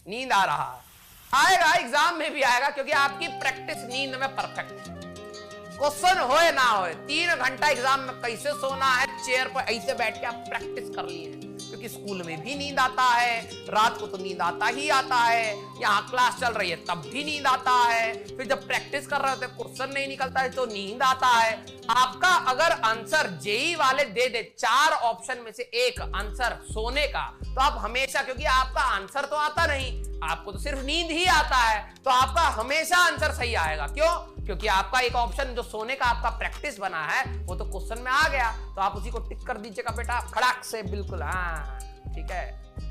नींद आ रहा है, आएगा एग्जाम में भी आएगा, क्योंकि आपकी प्रैक्टिस नींद में परफेक्ट है। क्वेश्चन होए ना होए 3 घंटा एग्जाम में कैसे सोना है, चेयर पर ऐसे बैठ के आप प्रैक्टिस कर लिए हैं। क्योंकि स्कूल में भी नींद आता है, रात को तो नींद आता ही आता है, यहाँ क्लास चल रही है तब भी नींद आता है, फिर जब प्रैक्टिस कर रहे होते क्वेश्चन नहीं निकलता है तो नींद आता है। आपका अगर आंसर जेई वाले दे दे 4 ऑप्शन में से एक आंसर सोने का, तो आप हमेशा, क्योंकि आपका आंसर तो आता नहीं, आपको तो सिर्फ नींद ही आता है, तो आपका हमेशा आंसर सही आएगा। क्यों? क्योंकि आपका एक ऑप्शन जो सोने का आपका प्रैक्टिस बना है वो तो क्वेश्चन में आ गया, तो आप उसी को टिक कर दीजिएगा बेटा खड़ाक से, बिल्कुल। हाँ ठीक है।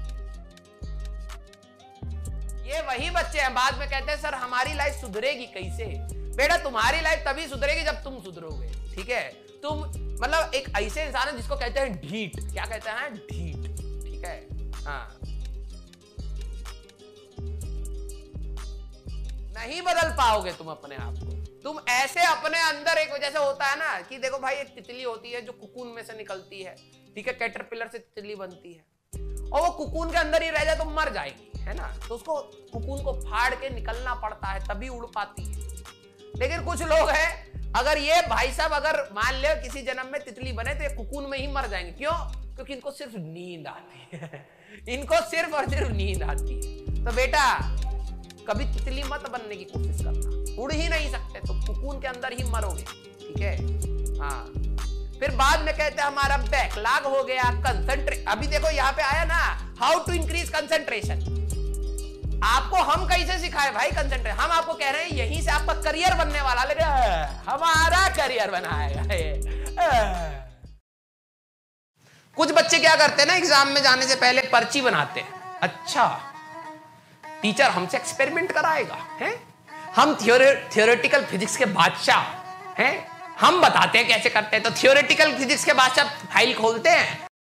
ये वही बच्चे हैं बाद में कहते हैं सर हमारी लाइफ सुधरेगी कैसे। बेटा तुम्हारी लाइफ तभी सुधरेगी जब तुम सुधरोगे, ठीक है। तुम मतलब एक ऐसे इंसान है जिसको कहते हैं ढीठ, क्या कहते हैं, ढीठ, ठीक है। हाँ नहीं बदल पाओगे तुम अपने आप को, तुम ऐसे अपने अंदर एक वजह से होता है ना कि देखो भाई एक तितली होती है जो कुकून में से निकलती है, ठीक है, कैटरपिलर से तितली बनती है, और वो कुकून के अंदर ही रह जाए तो मर जाएगी, है ना, तो उसको कुकून को फाड़ के निकलना पड़ता है तभी उड़ पाती है। लेकिन कुछ लोग हैं, अगर ये भाई साहब अगर मान ले किसी जन्म में तितली बने तो ये कुकून में ही मर जाएंगे। क्यों? क्योंकि इनको सिर्फ नींद आती है इनको सिर्फ और सिर्फ नींद आती है। तो बेटा कभी तितली मत बनने की कोशिश करना, उड़ ही नहीं सकते तो कुकून के अंदर ही मरोगे, ठीक है। हाँ फिर बाद में कहते हैं हमारा बैकलॉग हो गया, कंसंट्रेट। अभी देखो यहाँ पे आया ना, हाउ टू इंक्रीज कंसंट्रेशन। आपको हम कैसे सिखाए भाई कंसंट्रेट, हम आपको कह रहे हैं यहीं से आपका करियर बनने वाला, लेकिन हमारा करियर बनाएगा। कुछ बच्चे क्या करते हैं ना, एग्जाम में जाने से पहले पर्ची बनाते हैं। अच्छा टीचर हमसे एक्सपेरिमेंट कराएगा, हैं? हम थियोरेटिकल फिजिक्स के बादशाह हैं, हम बताते हैं कैसे करते हैं। तो थियोरेटिकल फिजिक्स के बादशाह फाइल खोलते हैं,